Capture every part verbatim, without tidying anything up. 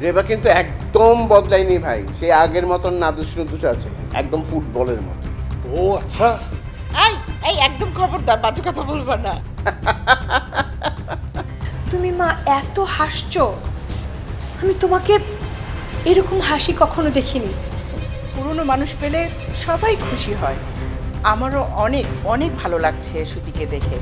রেবা কিন্তু একদম বদলায়নি ভাই, সে আগের মতন নাদুস নুদুস আছে, একদম ফুটবলের মতো। ও আচ্ছা। এই এই একদম খবরদার, বাজে কথা বলবা না। তুমি মা এত হাসছো, আমি তোমাকে এরকম হাসি কখনো দেখিনি। পুরনো মানুষ পেলে সবাই খুশি হয়। আমারও অনেক অনেক ভালো লাগছে সুচিকে দেখে।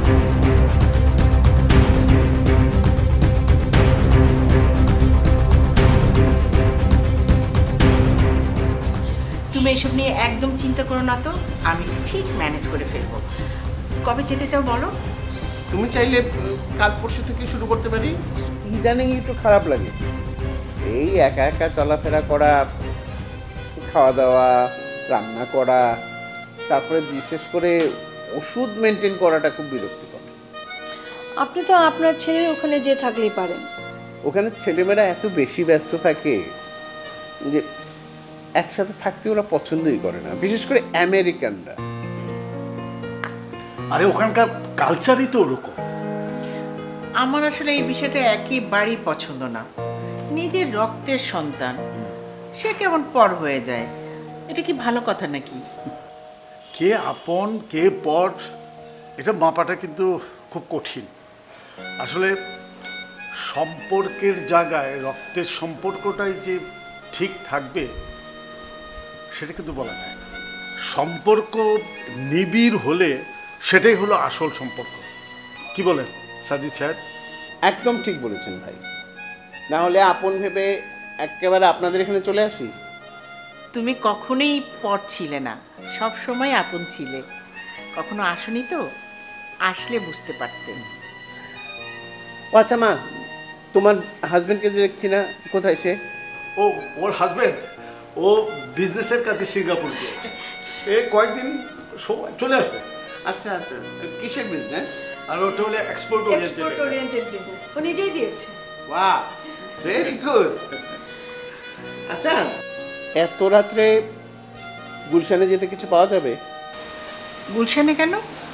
তুমি এসব নিয়ে একদম চিন্তা করো না তো, আমি ঠিক ম্যানেজ করে ফেলবো। কবে যেতে চাও বলো? তুমি চাইলে কাল পরশু থেকে শুরু করতে পারি। ইদানিং একটু খারাপ লাগে, এই একা একা চলাফেরা করা, খাওয়া দাওয়া, রান্না করা, তারপরে বিশেষ করে ওষুধ মেনটেন করাটা খুব বিরক্তিকর। আপনি তো আপনার ছেলের ওখানে যেয়ে থাকলেই পারেন। ওখানে ছেলেমেয়েরা এত বেশি ব্যস্ত থাকে যে একসাথে থাকতে ওরা পছন্দই করে না, বিশেষ করে আমেরিকানরা। আরে ওখানকার কালচারই তো ওরকম। আমার আসলে এই বিষয়টা একেবারেই পছন্দ না। নিজের রক্তের সন্তান, সে কেমন পর হয়ে যায়, এটা কি ভালো কথা নাকি? কে আপন কে পর এটা মাপাটা কিন্তু খুব কঠিন। আসলে সম্পর্কের জায়গায় রক্তের সম্পর্কটাই যে ঠিক থাকবে সেটা কিন্তু বলা যায় না। সম্পর্ক নিবিড় হলে সেটাই হলো আসল সম্পর্ক। কি বলেন সাজিদ সাহেব? একদম ঠিক বলেছেন ভাই, না হলে আপন ভেবে একেবারে আপনাদের এখানে চলে আসি। তুমি কখনোই পর ছিলে না, সব সময় আপন ছিলে। কখনো আসনি তো, আসলে বুঝতে পারতেন। ও আচ্ছা মা, তোমার হাজবেন্ডকে দেখছি না, কোথায় সে? ও ওর হাজবেন্ড ও বিজনেসের কাছে সিঙ্গাপুর গিয়েছে, এ কয়েকদিন সময় চলে আসবে। আচ্ছা আচ্ছা, কিসের বিজনেস? আর ওটা হলে এক্সপোর্ট এক্সপোর্ট ওরিয়েন্টেড বিজনেস, ও নিজেই দিয়েছে। বাহ, ভেরি গুড। আচ্ছা, এত রাত্রে গুলশানে যেতে কিছু পাওয়া যাবে? গুলশানে কেন?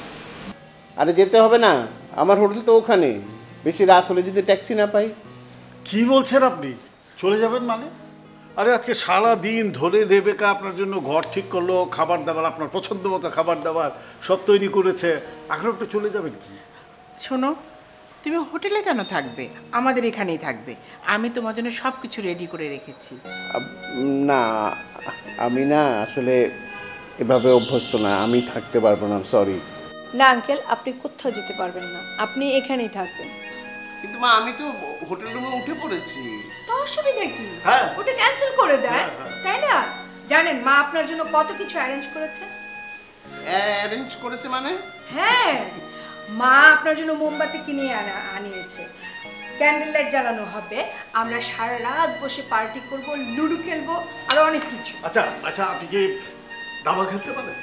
আরে যেতে হবে না, আমার হোটেল তো ওখানে। বেশি রাত হলে যদি ট্যাক্সি না পাই। কি বলছেন আপনি? চলে যাবেন মানে? আরে আজকে সারা দিন ধরে রেবেকা আপনার জন্য ঘর ঠিক করলো, খাবার দাবার আপনার পছন্দ মতো খাবার দাবার সব তৈরি করেছে, এখন আপনি চলে যাবেন কি? শোনো, তুমি হোটেলে কেন থাকবে? আমাদের এখানেই থাকবে। আমি তোমার জন্য সব কিছু রেডি করে রেখেছি। না, আমি না আসলে এভাবে অভ্যস্ত না, আমি থাকতে পারবো না, সরি। না আঙ্কেল, আপনি কোথাও যেতে পারবেন না, আপনি এখানেই থাকবেন। কিন্তু মা, আমি তো হোটেল রুমে উঠে পড়েছি। তো অসুবিধা কি? হ্যাঁ। ওটা ক্যান্সেল করে দেয়, তাই না? জানেন মা আপনার জন্য কত কিছু অ্যারেঞ্জ করেছে। অ্যারেঞ্জ করেছে মানে? হ্যাঁ, মা আপনার জন্য মোমবাতি কিনে আনা আনিয়েছে, ক্যান্ডেল লাইট জ্বালানো হবে, আমরা সারা রাত বসে পার্টি করব, লুডো খেলবো, আর অনেক কিছু। আচ্ছা আচ্ছা, আপনি কি দাবা খেলতে পারেন?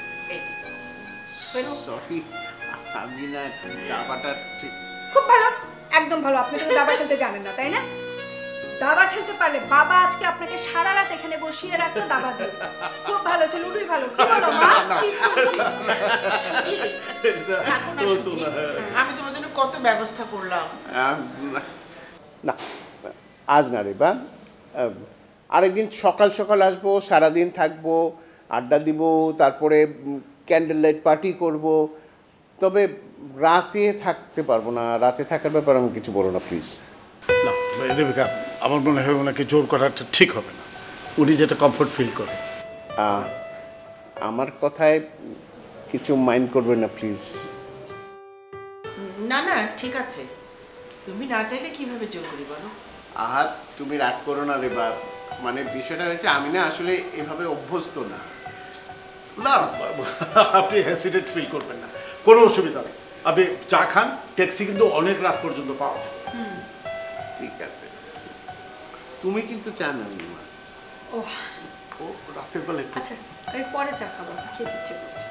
সরি, আমি না দাবাটা ঠিক। খুব ভালো, একদম ভালো। আপনি তো দাবা খেলতে জানেন না, তাই না? দাবা খেলতে পারলে বাবা আজকে আপনাকে সারা রাত এখানে বসিয়ে রাখতো দাবা দিয়ে। খুব ভালো, চল লুডোই ভালো। কি বলো মা? আমি তোমার জন্য কত ব্যবস্থা করলাম। না, আজ না রে বা, আরেকদিন সকাল সকাল আসবো, সারাদিন থাকবো, আড্ডা দিব, তারপরে ক্যান্ডেল লাইট পার্টি করব। তবে রাতে থাকতে পারবো না, রাতে থাকার ব্যাপারে আমি কিছু বলো না প্লিজ। না রেবেকা, আমার মনে হয় ওনাকে জোর করাটা ঠিক হবে না, উনি যেটা কমফোর্ট ফিল করে। আমার কথায় কিছু মাইন্ড করবে না প্লিজ। না না, ঠিক আছে। তুমি না চাইলে কিভাবে জোর করি বলো? আহা, তুমি রাগ করো না রে বাপ, মানে বিষয়টা হচ্ছে আমি না আসলে এভাবে অভ্যস্ত না। না আপনি হেসিটেট ফিল করবেন না, কোনো অসুবিধা নেই। আপনি চা খান, ট্যাক্সি কিন্তু অনেক রাত পর্যন্ত পাওয়া যায়। ঠিক আছে, তুমি কিন্তু চা না মা। ও ও রাতের বেলা একটু। আচ্ছা, আমি পরে চা খাবো, খেতে ইচ্ছে করছে।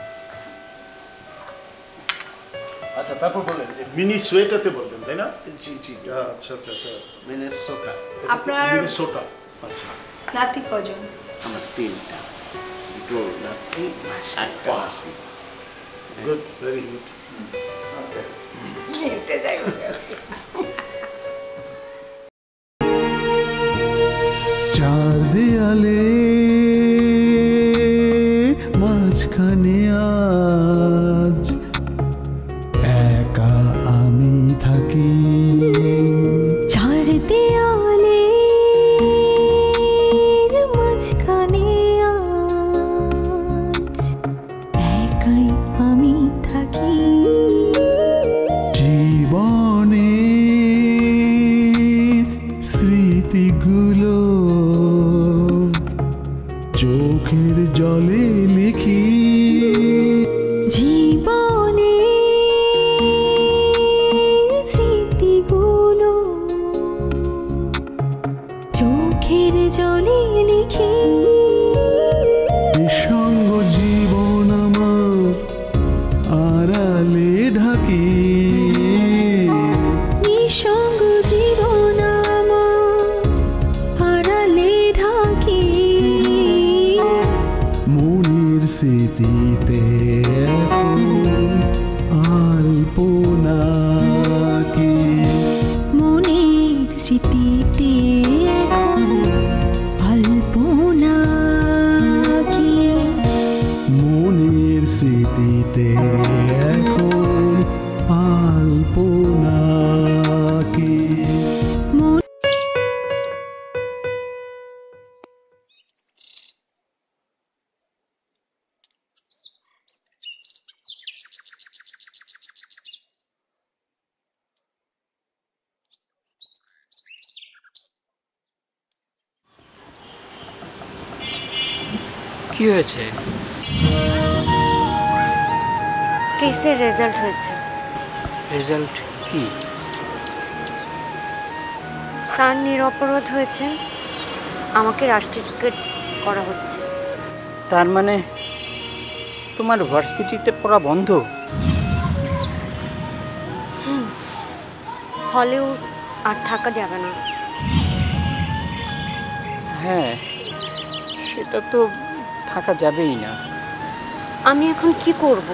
আচ্ছা তারপর বলেন, মিনি সোয়েটাতে বলবেন তাই না? জি জি, আচ্ছা আচ্ছা, মিনেসোটা। আপনার মিনেসোটা। আচ্ছা, নাতি কজন? আমার তিনটা, দুটো নাতি, একটা নাতি। Good, very good. হেঁটে যাই। ঢাকি নিঃসঙ্গ জীবন হারালে ঢাকি মনের স্মৃতিতে এখন আলপনা কি মনের স্মৃতিতে এখন আলপনা কি মনের স্মৃতিতে এখন আলপনা কি কি হয়েছে? কেসের রেজাল্ট হয়েছে। রেজাল্ট কি? স্যার নিরপরাধ হয়েছেন, আমাকে রাষ্ট্রীয়কৃত করা হচ্ছে। তার মানে তোমার ভার্সিটিতে পড়া বন্ধ? হলেও আর থাকা যাবে না। হ্যাঁ, সেটা তো থাকা যাবেই না। আমি এখন কি করব?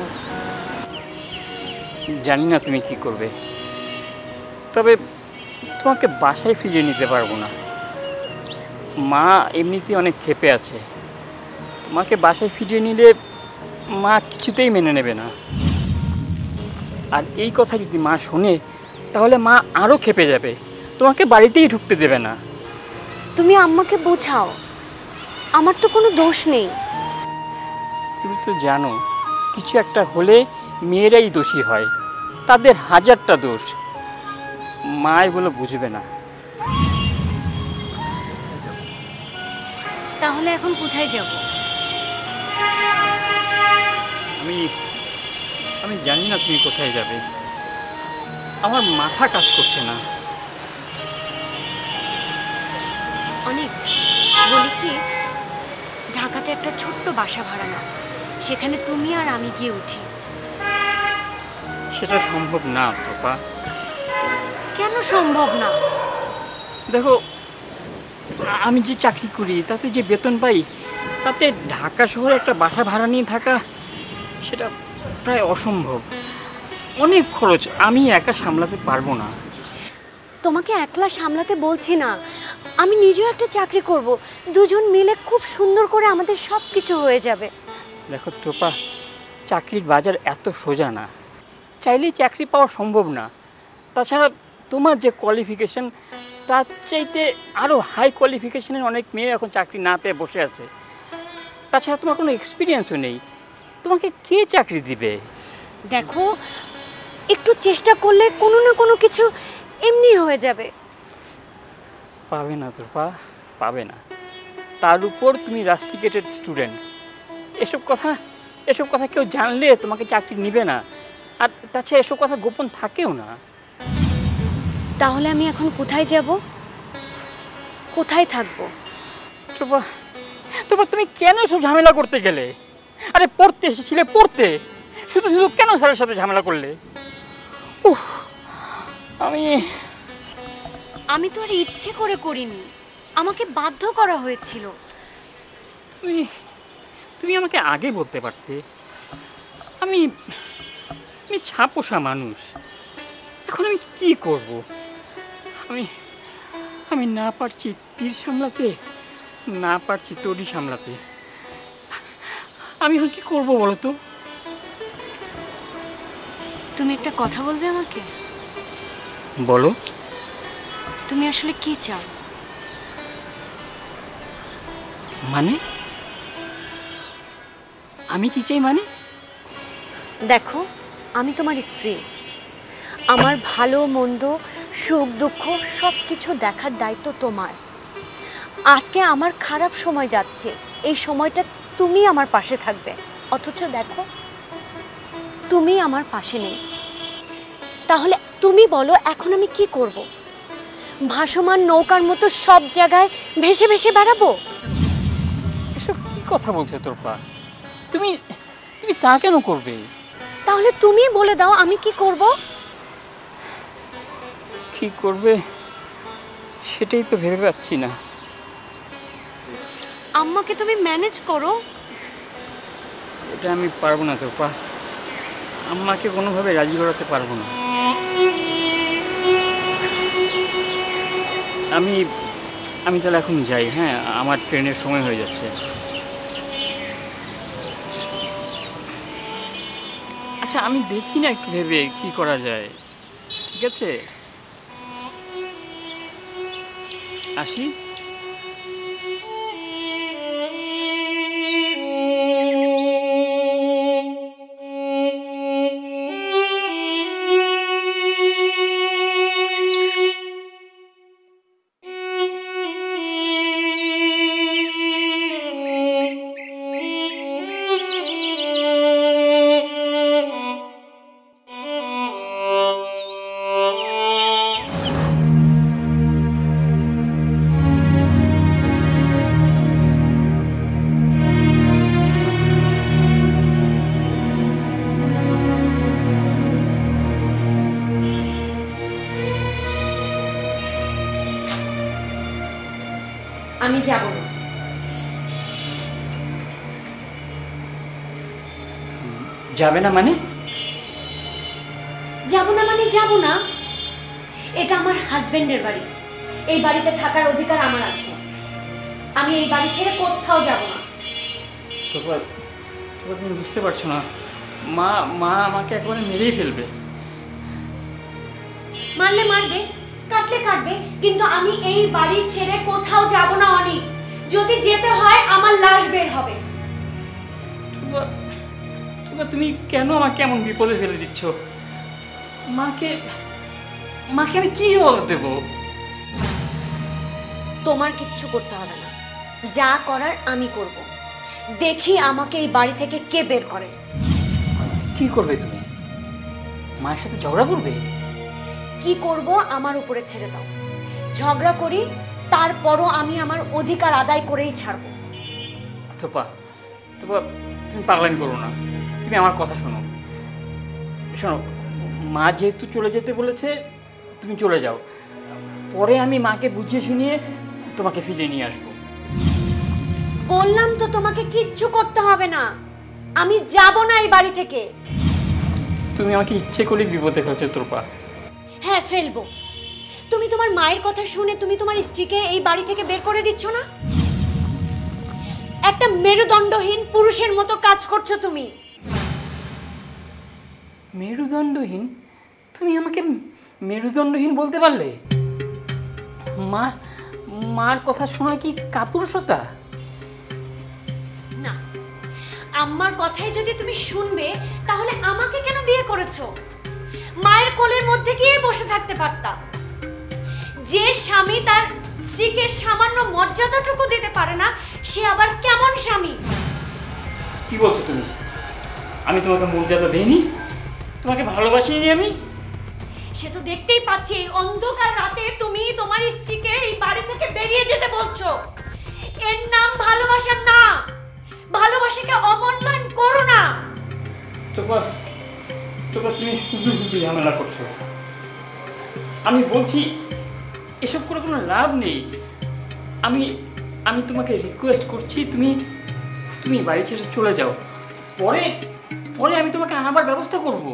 জানি না তুমি কি করবে, তবে তোমাকে বাসায় ফিরিয়ে নিতে পারবো না। মা এমনিতেই অনেক ক্ষেপে আছে। তোমাকে বাসায় ফিরিয়ে নিলে মা কিছুতেই মেনে নেবে না। আর এই কথা যদি মা শোনে তাহলে মা আরও ক্ষেপে যাবে, তোমাকে বাড়িতেই ঢুকতে দেবে না। তুমি আম্মাকে বোঝাও, আমার তো কোনো দোষ নেই। তুমি তো জানো কিছু একটা হলে মেয়েরাই দোষী হয়, তাদের হাজারটা দোষ। মা এগুলো বুঝবে না। তাহলে এখন কোথায় যাব? আমি আমি জানি না তুমি কোথায় যাবে। আমার মাথা কাজ করছে না। অনেক বলি কি, ঢাকাতে একটা ছোট্ট বাসা ভাড়া নাও, সেখানে তুমি আর আমি গিয়ে উঠি। সেটা সম্ভব না পাপা। কেন সম্ভব না? দেখো, আমি যে চাকরি করি তাতে যে বেতন পাই, তাতে ঢাকা শহরে একটা বাসা ভাড়া নিয়ে থাকা সেটা প্রায় অসম্ভব। অনেক খরচ, আমি একা সামলাতে পারবো না। তোমাকে একলা সামলাতে বলছি না, আমি নিজেও একটা চাকরি করব, দুজন মিলে খুব সুন্দর করে আমাদের সব কিছু হয়ে যাবে। দেখো তোপা, চাকরির বাজার এত সোজা না, চাইলেই চাকরি পাওয়া সম্ভব না। তাছাড়া তোমার যে কোয়ালিফিকেশন, তার চাইতে আরও হাই কোয়ালিফিকেশনের অনেক মেয়ে এখন চাকরি না পেয়ে বসে আছে। তাছাড়া তোমার কোনো এক্সপিরিয়েন্সও নেই, তোমাকে কে চাকরি দিবে? দেখো, একটু চেষ্টা করলে কোনো না কোনো কিছু এমনি হয়ে যাবে। পাবে না তোপা, পাবে না। তার উপর তুমি রাস্টিকেটেড স্টুডেন্ট। এসব কথা এসব কথা কেউ জানলে তোমাকে চাকরি নেবে না। আর তাছাড়া এসব কথা গোপন থাকেও না। তাহলে আমি এখন কোথায় যাব, কোথায় থাকবো? তোপা তোপা তুমি কেন সব ঝামেলা করতে গেলে? আরে পড়তে এসেছিলে, পড়তে, শুধু শুধু কেন স্যারের সাথে ঝামেলা করলে? উহ, আমি আমি তো আর ইচ্ছে করে করিনি, আমাকে বাধ্য করা হয়েছিল। তুমি তুমি আমাকে আগে বলতে পারতে। আমি আমি ছাপোষা মানুষ, এখন আমি কি করব? আমি আমি না পারছি তীর সামলাতে, না পারছি তড়ি সামলাতে। আমি এখন কি করবো বলো তো? তুমি একটা কথা বলবে আমাকে? বলো। তুমি আসলে কি চাও? মানে আমি কি চাই মানে? দেখো, আমি তোমার স্ত্রী, আমার ভালো মন্দ, সুখ দুঃখ সব কিছু দেখার দায়িত্ব তোমার। আজকে আমার খারাপ সময় যাচ্ছে, এই সময়টা তুমি আমার পাশে থাকবে, অথচ দেখো তুমি আমার পাশে নেই। তাহলে তুমি বলো এখন আমি কি করব? ভাসমান নৌকার মতো সব জায়গায় ভেসে ভেসে বেড়াবো? এসব কি কথা বলছো তোরপা? তুমি তুমি তা কেন করবে? তাহলে তুমি বলে দাও আমি কি করব? কি করবে সেটাই তো ভেবে পাচ্ছি না। আম্মাকে তুমি ম্যানেজ করো। এটা আমি পারবো না তোপা, আম্মাকে কোনোভাবে রাজি করাতে পারবো না। আমি আমি তাহলে এখন যাই। হ্যাঁ, আমার ট্রেনের সময় হয়ে যাচ্ছে। আচ্ছা, আমি দেখি না একটু ভেবে কি করা যায়। ঠিক আছে, আসি। আমি যাব না। যাবে না মানে? যাব না মানে যাব না। এটা আমার হাজবেন্ডের বাড়ি, এই বাড়িতে থাকার অধিকার আমার আছে। আমি এই বাড়ি ছেড়ে কোথাও যাব না। তোপা, তোপা তুমি বুঝতে পারছো না, মা মা আমাকে একেবারে মেরেই ফেলবে। মারলে মারবে, কাটলে কাটবে, কিন্তু আমি এই বাড়ি ছেড়ে কোথাও যাব না অনিক। যদি যেতে হয় আমার লাশ বের হবে। তোপা, তোপা তুমি কেন আমাকে এমন বিপদে ফেলে দিচ্ছ? মাকে মাকে আমি কি জবাব দেব? তোমার কিচ্ছু করতে হবে না, যা করার আমি করব। দেখি আমাকে এই বাড়ি থেকে কে বের করে। কি করবে তুমি? মায়ের সাথে ঝগড়া করবে? কি করব আমার উপরে ছেড়ে দাও। ঝগড়া করি, তারপরও আমি আমার অধিকার আদায় করেই ছাড়বো। তোপা, তোপা তুমি পাগলামি করো না, তুমি আমার কথা শোনো। শোনো, মা যেহেতু চলে যেতে বলেছে তুমি চলে যাও, পরে আমি মাকে বুঝিয়ে শুনিয়ে তোমাকে ফিরিয়ে নিয়ে আসবো। বললাম তো তোমাকে কিচ্ছু করতে হবে না, আমি যাব না এই বাড়ি থেকে। তুমি আমাকে ইচ্ছে করে বিপদে ফেলছো তোপা। হ্যাঁ, ফেলবো। তুমি তোমার মায়ের কথা শুনে তুমি তোমার স্ত্রীকে এই বাড়ি থেকে বের করে দিচ্ছ না? একটা মেরুদণ্ডহীন পুরুষের মতো কাজ করছো তুমি। মেরুদণ্ডহীন? তুমি আমাকে মেরুদণ্ডহীন বলতে পারলে? মা মার কথা শোনা কি কাপুরুষতা? না, আম্মার কথাই যদি তুমি শুনবে তাহলে আমাকে কেন বিয়ে করেছো? মায়ের কোলের মধ্যে গিয়ে বসে থাকতে পারতা। যে স্বামী তার স্ত্রীকে সামান্য মর্যাদাটুকু দিতে পারে না, সে আবার কেমন স্বামী? কি বলছো তুমি? আমি তোমাকে মর্যাদা দেইনি? তোমাকে ভালোবাসিনি আমি? সে তো দেখতেই পাচ্ছি, এই অন্ধকার রাতে তুমি তোমার স্ত্রীকে এই বাড়ি থেকে বেরিয়ে যেতে বলছো। এর নাম ভালোবাসা না। ভালোবাসাকে অমূল্যায়ন করো না। তোপা, তোপা তুমি শুধু শুধু ঝামেলা করছো। আমি বলছি এসব করে কোনো লাভ নেই। আমি আমি তোমাকে রিকোয়েস্ট করছি, তুমি তুমি বাড়ি ছেড়ে চলে যাও, পরে পরে আমি তোমাকে আনাবার ব্যবস্থা করব।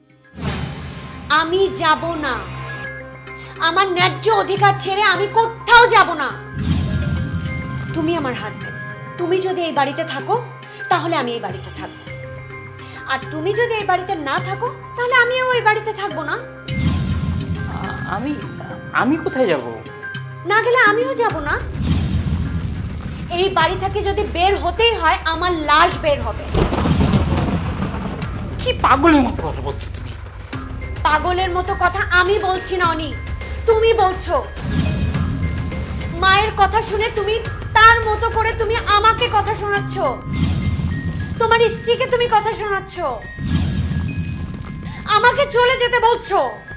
আমি যাব না। আমার ন্যায্য অধিকার ছেড়ে আমি কোথাও যাব না। তুমি আমার হাজবেন্ড, তুমি যদি এই বাড়িতে থাকো তাহলে আমি এই বাড়িতে থাকবো, আর তুমি যদি এই বাড়িতে না থাকো তাহলে আমিও এই বাড়িতে থাকবো না। আমি আমি কোথায় যাব? না গেলে আমিও যাব না। এই বাড়ি থেকে যদি বের হতেই হয় আমার লাশ বের হবে। কি পাগলের মতো কথা বলছো তুমি? পাগলের মতো কথা আমি বলছি না অনি, তুমি বলছো। মায়ের কথা শুনে তুমি তার মতো করে তুমি আমাকে কথা শোনাচ্ছ, তোমার স্ত্রীকে তুমি কথা শোনাচ্ছ, আমাকে চলে যেতে বলছো।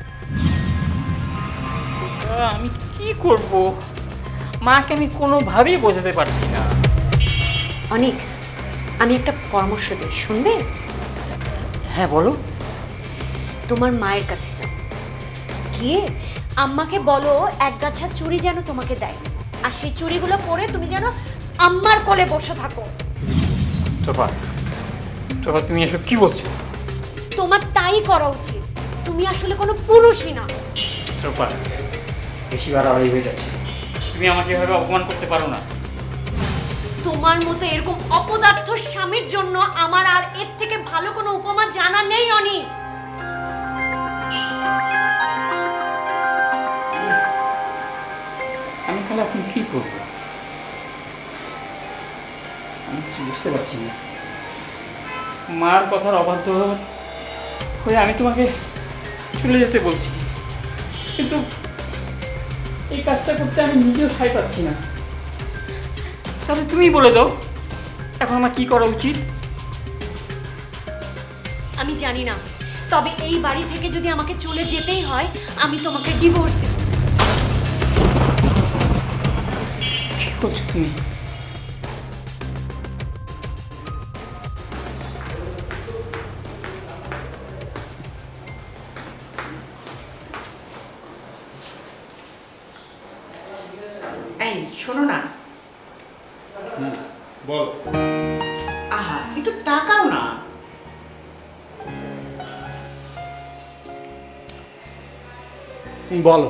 আমি কি করব? মাকে আমি কোনোভাবেই বোঝাতে পারছি না। অনিক, আমি একটা পরামর্শ দিই, শুনবে? হ্যাঁ বলো। তোমার মায়ের কাছে যাও, গিয়ে আম্মাকে বলো এক গাছা চুড়ি যেন তোমাকে দেয়, আর সেই চুড়িগুলো পরে তুমি যেন আম্মার কোলে বসে থাকো। তোফা, তোফা তুমি এসব কি বলছো? তোমার তাই করা উচিত, তুমি আসলে কোনো পুরুষই না। তোফা, বেশি বাড়াবাড়ি হয়ে যাচ্ছে, তুমি আমাকে এভাবে অপমান করতে পারো না। তোমার মতো এরকম অপদার্থ স্বামীর জন্য আমার আর এর থেকে ভালো কোনো উপমা জানা নেই অনি। আমি তাহলে এখন কি করবো আমি কিছু বুঝতে পারছি না। মার কথার অবাধ্য হয়ে আমি তোমাকে চলে যেতে বলছি, কিন্তু এই কাজটা করতে আমি নিজেও সাই পাচ্ছি না। তাহলে তুমি বলে দাও এখন আমার কি করা উচিত? আমি জানি না, তবে এই বাড়ি থেকে যদি আমাকে চলে যেতেই হয় আমি তোমাকে ডিভোর্স দেব। কি করছো তুমি? এই শোনো না, বল। আহা একটু তাকাও না। বলো।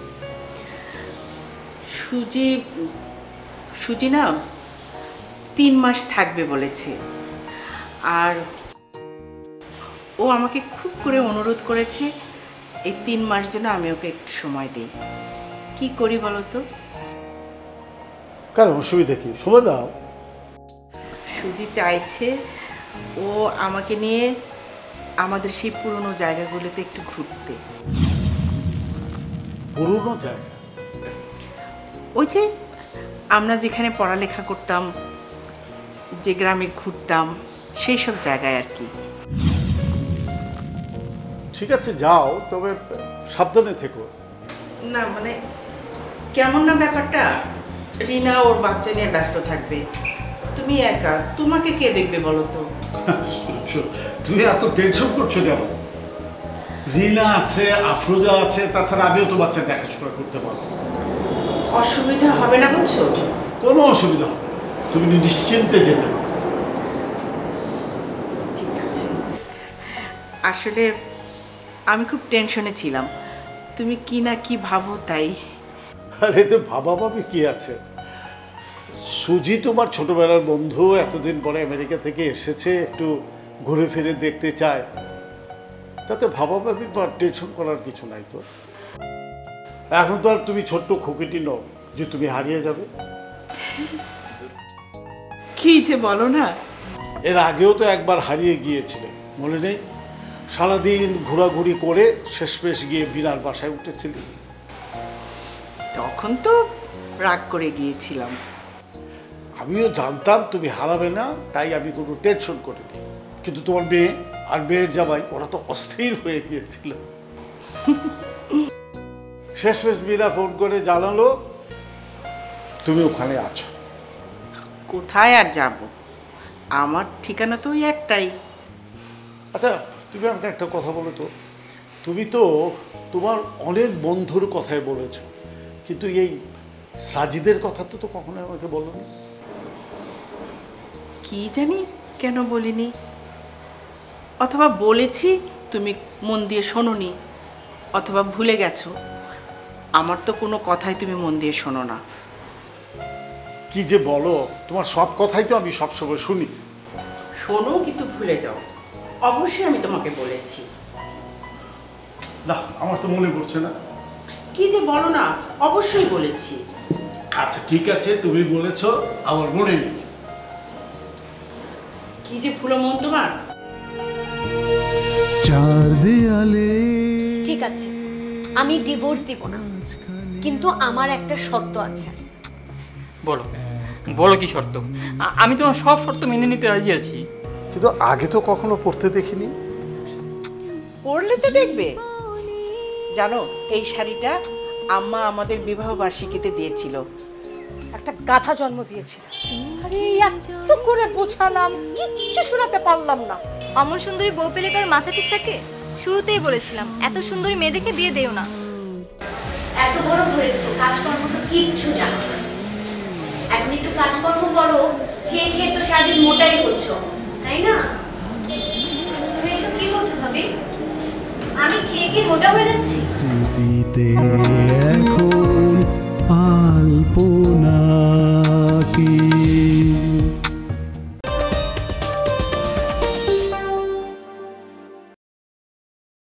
সুজি সুজি না তিন মাস থাকবে বলেছে, আর ও আমাকে খুব করে অনুরোধ করেছে এই তিন মাস যেন আমি ওকে একটু সময় দিই। কি করি বলো তো? কেন, অসুবিধা কি? সময় দাও। সুজি চাইছে ও আমাকে নিয়ে আমাদের সেই পুরনো জায়গাগুলোতে একটু ঘুরতে। পুরনো জায়গা? ওই যে আমরা যেখানে পড়ালেখা করতাম, যে গ্রামে ঘুরতাম, সেই সব জায়গায় আর কি। ঠিক আছে যাও, তবে সাবধানে থেকো। না মানে কেমন না ব্যাপারটা, রিনা ওর বাচ্চা নিয়ে ব্যস্ত থাকবে, তুমি একা, তোমাকে কে দেখবে বলো তো? তুমি এত টেনশন করছো কেন? রিনা আছে, আফরোজা আছে, তাছাড়া আমিও তো বাচ্চা দেখাশোনা করতে পারবো। অসুবিধা হবে না বলছো? কোনো অসুবিধা হবে না, তুমি নিশ্চিন্তে যেতে পারো। ঠিক আছে, আসলে আমি খুব টেনশনে ছিলাম, তুমি কি না কি ভাবো তাই। আরে তো ভাবা ভাবি কি আছে, সুজি তোমার ছোটবেলার বন্ধু, এতদিন পরে আমেরিকা থেকে এসেছে, একটু ঘুরে ফিরে দেখতে চায়, তাতে ভাবা ভাবি বা টেনশন করার কিছু নাই। তো এখন তো আর তুমি ছোট্ট খুকিটি নও যে তুমি হারিয়ে যাবে। কি যে বলো না। এর আগেও তো একবার হারিয়ে গিয়েছিলে, মনে নেই? সারাদিন ঘোরাঘুরি করে শেষমেশ গিয়ে বিনার বাসায় উঠেছিলি। তখন তো রাগ করে গিয়েছিলাম। আমিও জানতাম তুমি হারাবে না, তাই আমি কোনো টেনশন করিনি, কিন্তু তোমার মেয়ে আর মেয়ের জামাই ওরা তো অস্থির হয়ে গিয়েছিল। শেষমেশ বিনা ফোন করে জানালো তুমি ওখানে আছো। কোথায় আর যাব, আমার ঠিকানা তো ওই একটাই। আচ্ছা তুমি আমাকে একটা কথা বলো তো, তুমি তো তোমার অনেক বন্ধুর কথাই বলেছো, কিন্তু এই সাজিদের কথা তো তো কখনো আমাকে বলোনি। কি জানি কেন বলিনি, অথবা বলেছি তুমি মন দিয়ে শোনোনি, অথবা ভুলে গেছো। আমার তো কোনো কথাই তুমি মন দিয়ে শোনো না। কি যে বলো, তোমার সব কথাই তো আমি সবসময় শুনি। শোনো কিন্তু ভুলে যাও, অবশ্যই আমি তোমাকে বলেছি। না আমার তো মনে পড়ছে না। কি যে বলো না, অবশ্যই বলেছি। আচ্ছা ঠিক আছে, তুমি বলেছো, আমার মনে নেই। কি যে ভুলো মন তোমার। চার দেয়ালে ঠিক আছে, আমি ডিভোর্স দিব না, কিন্তু আমার একটা শর্ত আছে। বলো বলো কি শর্ত? আ- আমি তোমার সব শর্ত মেনে নিতে রাজি আছি। কিন্তু আগে তো কখনো পড়তে দেখিনি। পড়লে তো দেখবে। জানো এই শাড়িটা আম্মা আমাদের বিবাহ বার্ষিকীতে দিয়েছিল। একটা গাধা জন্ম দিয়েছিল। আরে এত করে বোঝালাম, কিচ্ছু শোনাতে পারলাম না। অমর সুন্দরী বউ পেলে কার মাথা ঠিক থাকে? শুরুতেই বলেছিলাম এত সুন্দরী মেয়ে দেখে বিয়ে দেও না। এত বড় হয়েছে, কাজকর্ম তো কিচ্ছু জানো না। এখন একটু কাজকর্ম করো, খেয়ে খেয়ে তো সারাদিন মোটাই হচ্ছো, তাই না? তুমি এসব কি বলছো ভাবি? আমি খেয়ে খেয়ে মোটা হয়ে যাচ্ছি? স্মৃতিতে এখন